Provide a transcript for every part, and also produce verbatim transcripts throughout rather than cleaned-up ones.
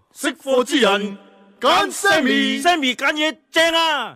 識貨之人揀 Sammy，Sammy 揀嘢正啊！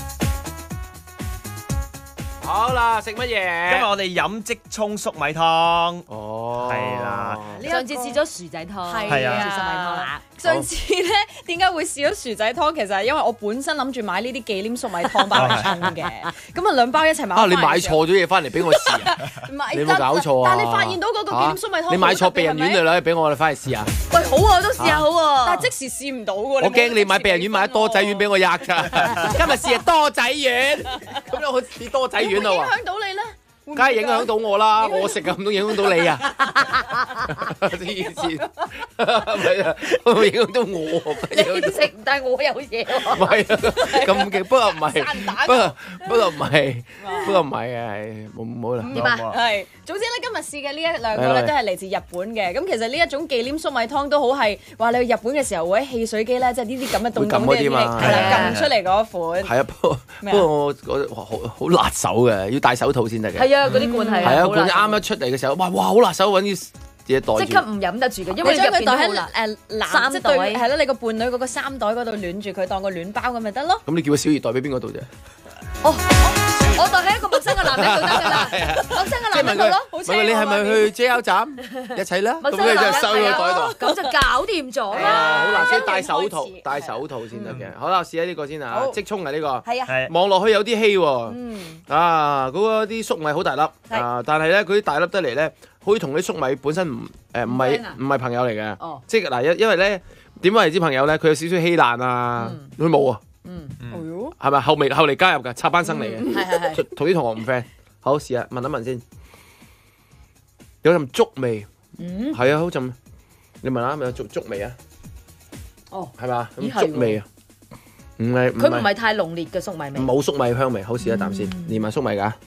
好啦，食乜嘢？ 今日我哋飲即沖粟米湯。 哦， 係啦。 上次試咗薯仔湯， 係啊試粟米湯啦。 上次咧點解會試咗薯仔湯？其實係因為我本身諗住買呢啲忌廉粟米湯包嚟沖嘅，咁啊兩包一齊買。 啊！你買錯咗嘢翻嚟俾我試啊！ 唔係你有冇搞錯啊？ 但係你發現到嗰個忌廉粟米湯， 你買錯避孕丸嚟啦，俾我哋翻嚟試下。 喂，好喎，我都試下好喎。但係即時試唔到喎。 我驚你買避孕丸買得多仔丸俾我吔咋。今日試係多仔丸，咁樣我試多仔丸啦喎。 影響到你咧？ 梗係影響到我啦，我食啊唔通影響到你啊？黐線，唔係啊，影響到我。 你食，但係我有嘢喎。 唔係啊，咁勁，不過唔係，不過不過唔係，不過唔係嘅，係冇冇啦。 點啊？ 係，總之咧今日試嘅呢一兩個咧都係嚟自日本嘅。咁其實呢一種忌廉粟米湯都好係話你去日本嘅時候會喺汽水機咧，即係呢啲咁嘅凍凍嘅係啦，撳出嚟嗰款。 係啊，不過不過我我好好辣手嘅，要戴手套先得嘅。 係啊，嗰啲罐係係啊，罐啱一出嚟嘅時候，哇哇好辣手，揾啲嘢袋住。 即刻唔飲得住嘅，因為你將佢袋喺入邊誒攬衫即對袋係咯，你個伴侶嗰個衫袋嗰度暖住佢，當個暖包咁咪得咯。 咁你叫個小儀袋俾邊個度啫？ 哦，我袋喺一個陌生嘅男人度得㗎啦，陌生嘅男人度咯，好問你係咪去 J R 站一齊啦？咁你就收咗個袋度。 咁就搞掂咗係啊， 啦。 好辣，所以戴手套，戴手套先得嘅。好啦，試下呢個先啊，即沖啊呢個。 係啊， 望落去有啲稀喎。 嗯， 啊，嗰個啲粟米好大粒啊，但係咧佢啲大粒得嚟咧，好似同啲粟米本身唔誒唔係唔係朋友嚟嘅。 哦， 即係嗱，因因為咧點解嚟之朋友咧？佢有少少稀爛啊，佢冇啊。 嗯， 係咪後尾後嚟加入㗎？插班生嚟嘅， 係係係。 同啲同學唔 friend。好，試下聞一聞先，有陣粥味。 嗯， 係啊，好陣。你聞下，咪有粥粥味啊？ 哦， 係嘛？ 咦咁粥味啊？唔係， 佢唔係太濃烈嘅粟米味。 冇粟米香味。好，試一啖先，連埋粟米㗎。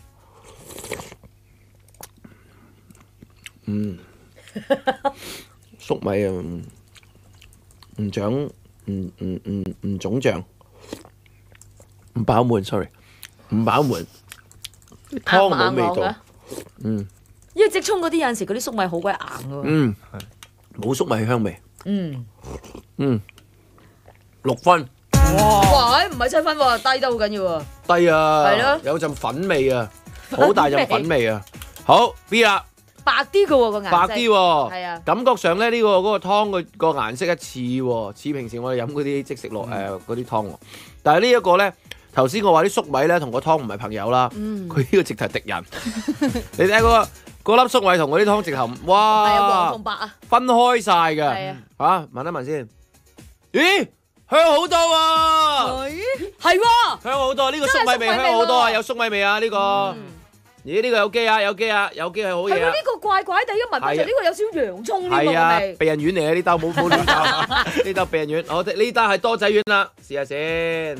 嗯，粟米啊，唔長，唔唔唔唔腫脹。唔飽滿 ，sorry， 唔飽滿，湯冇味道，嗯， 因為即沖嗰啲有陣時嗰啲粟米好鬼硬㗎。 嗯，冇粟米香味， 嗯嗯，六分， 哇，唔係七分喎，低得好緊要喎。 低啊， 係咯有陣粉味啊，好大陣粉味啊，好 B 啦， 白啲㗎喎個顏色， 白啲喎， 係啊， 感覺上咧呢個嗰個湯個個顏色一似喎，似平時我哋飲嗰啲即食落誒嗰啲湯喎，但係呢一個咧。頭先我話啲粟米咧同個湯唔係朋友啦，佢呢個直頭係敵人。你睇嗰個嗰粒粟米同嗰啲湯直頭，哇！ 係啊，黃同白啊， 分開晒㗎。 係啊， 嚇聞一聞先。咦，香好多喎！ 係喎， 香好多，呢個粟米味香好多啊！有粟米味啊呢個。咦，呢個有機啊，有機啊，有機係好嘢啊！ 係喎，呢個怪怪地，一聞翻就呢個有少少洋葱添係啊， 喎， 避孕丸嚟嘅呢兜冇冇亂搞，呢兜避孕丸，我哋呢兜係多仔丸啦，試下先。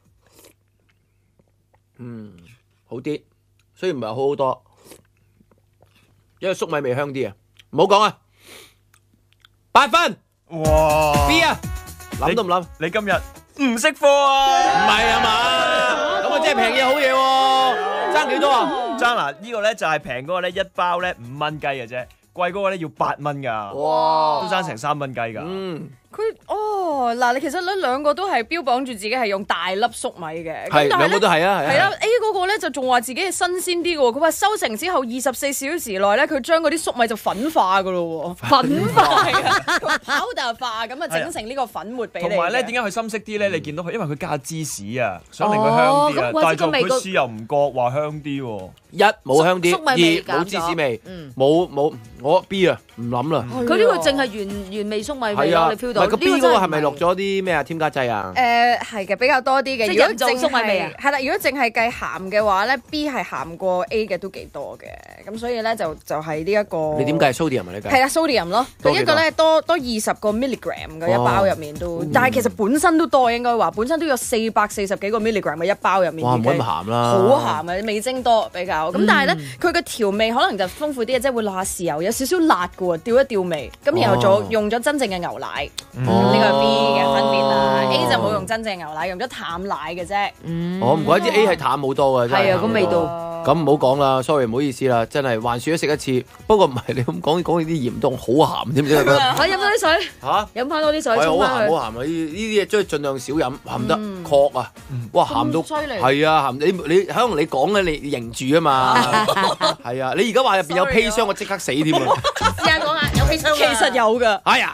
嗯，好啲，雖然唔係好好多，因為粟米味香啲啊！唔好講啊，八分， 哇 B 啊，諗都唔諗， 你今日唔識貨啊？ 唔係啊嘛，咁啊真係平嘢好嘢喎，爭幾多啊？ 爭嗱，呢個咧就係平嗰個咧一包咧五蚊雞嘅啫，貴嗰個咧要八蚊㗎， 哇， 都爭成三蚊雞㗎。 嗯。 佢哦嗱，你其實咧兩個都係標榜住自己係用大粒粟米嘅， 係兩個都係啊， 係啦 A 嗰個咧就仲話自己係新鮮啲嘅喎，佢話收成之後二十四小時內咧，佢將嗰啲粟米就粉化㗎咯喎，粉化嘅，powder化咁啊整成呢個粉末俾你。 同埋咧，點解佢深色啲咧？你見到佢，因為佢加芝士啊，想令佢香啲啊。但係就佢試又唔覺話香啲喎。 一冇香啲， 粟米二味減咗冇芝士味嗯， 冇冇我 B 啊，唔諗啦。 佢呢個淨係原原味粟米味係啊， 咯，你 feel 到。 唔係個 B 嗰個係咪落咗啲咩啊？添加劑啊？ 誒係嘅，比較多啲嘅。 即係如果人造粟米味啊淨係係啦，如果淨係計鹹嘅話咧，B 係鹹過 A 嘅都幾多嘅，咁所以咧就就係呢一個。 你點計 sodium 啊？你計係啦，sodium 咯， 多幾多佢一個咧多多二十個 milligram 嘅一包入面都，但係其實本身都多應該話，本身都有四百四十幾個 milligram 嘅一包入面。 哇，唔好咁鹹啦。 好鹹嘅，味精多比較。咁但係咧，佢嘅調味可能就豐富啲嘅，即係會落下豉油，有少少辣嘅喎，調一調味。咁然後做用咗真正嘅牛奶，咁呢個係 B 嘅分別啦。A 就冇用真正牛奶，用咗淡奶嘅啫。 我唔怪之 A 係淡好多啊，真係。 係啊，個味道。 咁唔好講啦 ，sorry 唔好意思啦，真係還薯都食一次。不過唔係你咁講講啲鹽凍好鹹，知唔知啊？ 可以飲多啲水嚇， 飲翻多啲水， 係好沖翻佢。 鹹好鹹啊！呢呢啲嘢即係盡量少飲，鹹得確啊！哇，鹹到咁犀利係啊，鹹你你可能你講嘅你認住啊嘛，係啊！你而家話入邊有砒霜，我即刻死添啊！ 試下講下有砒霜㗎。 其實有㗎。 哎呀！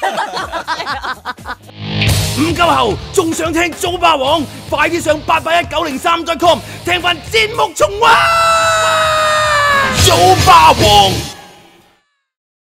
唔夠喉，仲想聽早霸王？快啲上八八一九零三 dot com 聽翻節目重溫。早霸王。